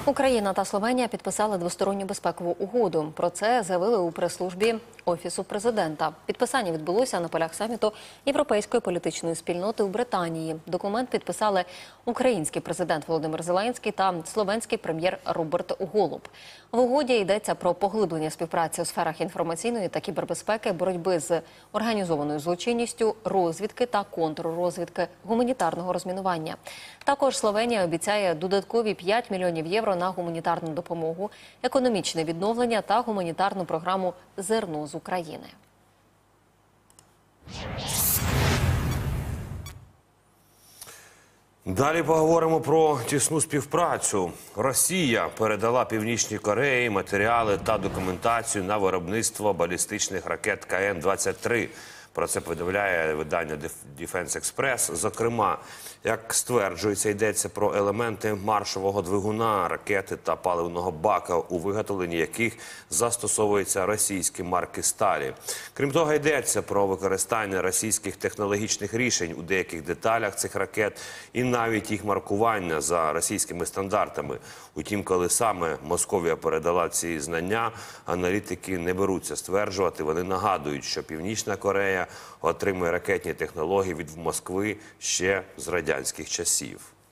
Україна та Словенія підписали двосторонню безпекову угоду. Про це заявили у прес-службі Офісу президента. Підписання відбулося на полях саміту Європейської політичної спільноти у Британії. Документ підписали український президент Володимир Зеленський та словенський прем'єр Роберт Голуб. В угоді йдеться про поглиблення співпраці у сферах інформаційної та кібербезпеки, боротьби з організованою злочинністю, розвідки та контррозвідки, гуманітарного розмінування. Також Словенія обіцяє додаткові 5 мільйонів євро на гуманітарну допомогу, економічне відновлення та гуманітарну програму «Зерно з України». Далі поговоримо про тісну співпрацю. Росія передала Північній Кореї матеріали та документацію на виробництво балістичних ракет КН-23. Про це повідомляє видання Defense Express. Зокрема, як стверджується, йдеться про елементи маршового двигуна, ракети та паливного бака, у виготовленні яких застосовуються російські марки сталі. Крім того, йдеться про використання російських технологічних рішень у деяких деталях цих ракет і навіть їх маркування за російськими стандартами. Утім, коли саме Московія передала ці знання, аналітики не беруться стверджувати. Вони нагадують, що Північна Корея отримує ракетні технології від Москви ще з радянських часів.